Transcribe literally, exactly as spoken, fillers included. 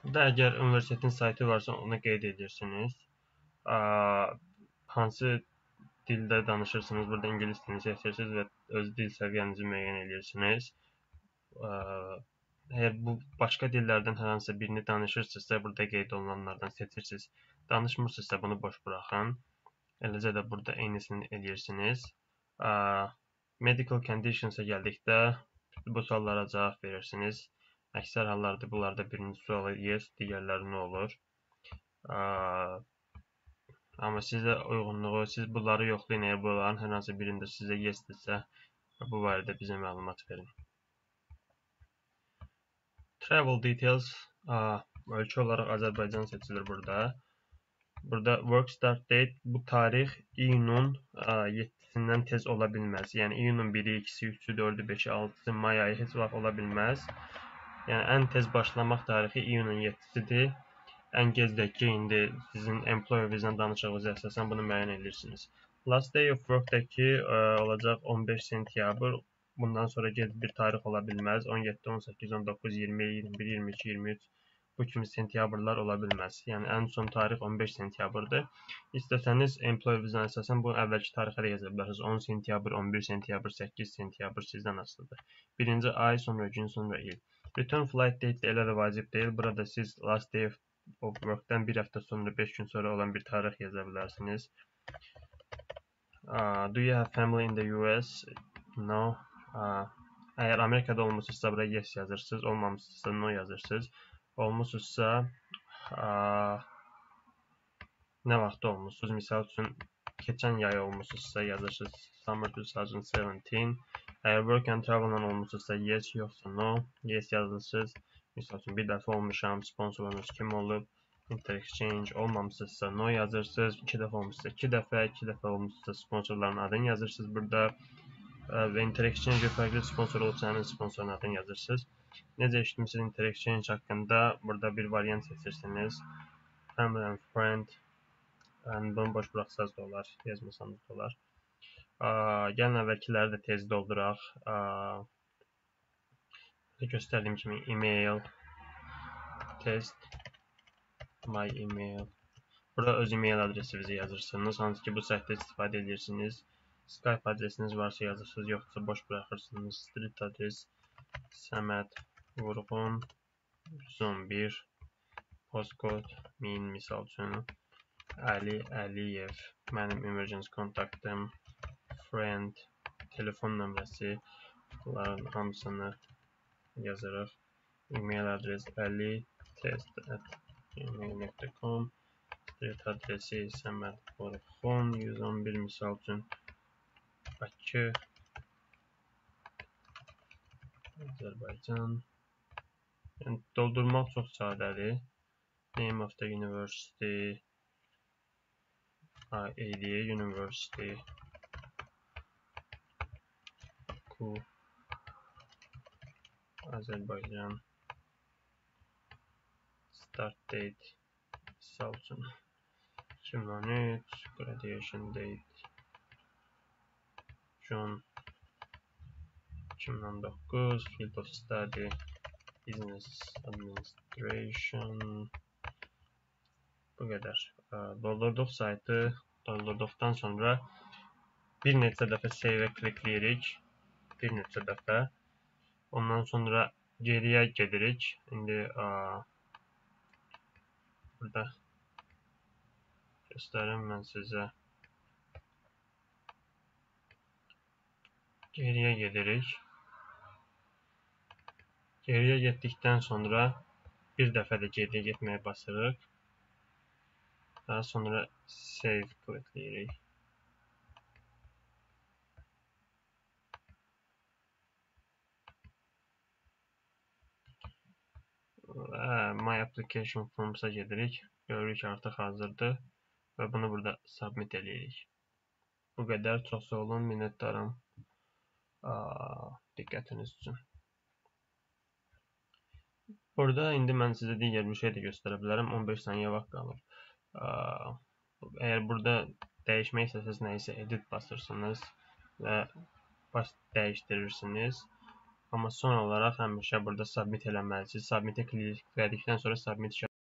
Burada əgər universitetin saytı varsa onu qeyd edirsiniz. Hansı dildə danışırsınız, burada ingilis dilini seçirsiniz və öz dil səviyyənizi müəyyən edirsiniz. Əgər bu başqa dillərdən hər hansısa birini danışırsınızsa, burada qeyd olunanlardan seçirsiniz. Danışmırsınızsa bunu boş buraxın. Eləcə də burada eynisini edirsiniz. Medical conditions-a gəldikdə bu suallara cavab verirsiniz. Əksər hallarda bunlarda birinci sualı yes, digərləri nə olur. Amma sizə uyğunluğu, siz bunları yoxlayın, əgər bunların hər hansı birində sizə yes-dirsə, bu barədə bizə məlumat verin. Travel details, ölkə olaraq Azərbaycan seçilir burada. Burada work start date, bu tarix iyunun yeddisindən tez ola bilməz. Yəni iyunun biri, ikisi, üçü, dördü, beşi, altısı, may ayı heç vaxt ola bilməz. Yəni ən tez başlamaq tarixi iyunun yeddisidir. Ən gec də ki, indi sizin employer-inizlə danışığınıza əsasən bunu müəyyən edirsiniz. Last day of work-dakı olacaq on beş sentyabr. Bundan sonra gec bir tarix ola bilməz. on yeddi, on səkkiz, on doqquz, iyirmi, iyirmi bir, iyirmi iki, iyirmi üç bu kimi sentyabrlar ola bilməz. Yəni ən son tarix on beş sentyabrdır. İstəsəniz employer-inizə əsasən bu əvvəlki tarixə də yaza bilərsiniz. on sentyabr, on bir sentyabr, səkkiz sentyabr sizdən asılıdır. Birinci ay, sonra gün, sonra il. Return flight date də elə də vacib deyil. Burada siz last day of work-dan bir həftə sonra, beş gün sonra olan bir tarix yaza bilərsiniz. Uh, do you have family in the U S? No. Uh, əgər Amerikada olmuşsunuzsa, bura yes yazırsınız. Olmamışsınızsa no yazırsınız. Olmuşsunuzsa nə vaxt olmuşsunuz? Misal üçün, keçən yay olmuşsunuzsa yazırsınız summer two thousand seventeen. Əgər work and travel-la olmuşsunuzsa yes, yoxsa no. Yes yazırsınız. Misal üçün, bir dəfə olmuşam, sponsorunuz kim olub? Inter-exchange olmamışsınızsa no yazırsınız. iki dəfə olmuşsa iki dəfə, iki dəfə olmuşsa sponsorların adını yazırsınız burada. Və Inter-exchange fərqli sponsor olubsa həmin sponsorun adını yazırsınız. Necə eşitmişsiniz Inter-exchange haqqında? Burada bir variant seçirsiniz. Family and friend. Yəni, bunu boş buraxsanız da olar, yazmasanız da olar. Gəlin əvvəlkiləri də tez dolduraq. Göstərdiyim kimi email, test, my email. Burada öz email adresinizi yazırsınız. Hansı ki, bu səhvdə istifadə edirsiniz. Skype adresiniz varsa yazırsınız, yoxsa boş buraxırsınız. Street adres, Səməd Vurğun, yüz on bir, postcode, min, misal üçün, Ali Əliyev, mənim emergency kontaktım, friend, telefon nömrəsi, bunların hamısını yazırıq. Email adres ali test at gmail nöqtə com, street adresi Səməd Vurğun, yüz on bir, misal üçün, Bakı, Azərbaycan. Yəni, doldurmaq çox sadədir. Name of the university, A D A University, Ku, Azərbaycan, start date, misal üçün, iki min on üç, graduation date, June iki min on doqquz, field of study, business administration. Bu qədər. Doldurduq saytı. Doldurduqdan sonra bir neçə dəfə save-ə klikləyirik. Bir neçə dəfə. Ondan sonra geriyə gedirik. İndi burada göstərim mən sizə. Geriyə gedirik. Geriyə getdikdən sonra bir dəfə də geriyə getməyə basırıq. Daha sonra save klikləyirik. My application forms-a gedirik. Görürük ki, artıq hazırdır. Və bunu burada submit eləyirik. Bu qədər. Çox sağ olun. Minnətdaram diqqətiniz üçün. Burada indi mən sizə digər bir şey də göstərə bilərəm. on beş saniyə vaxt qalır. Əgər burada dəyişmək istəsəniz nəyisə edit basırsınız və dəyişdirirsiniz. Amma son olaraq həmişə burada submit eləməlisiniz. Submit-ə klik etdikdən sonra submit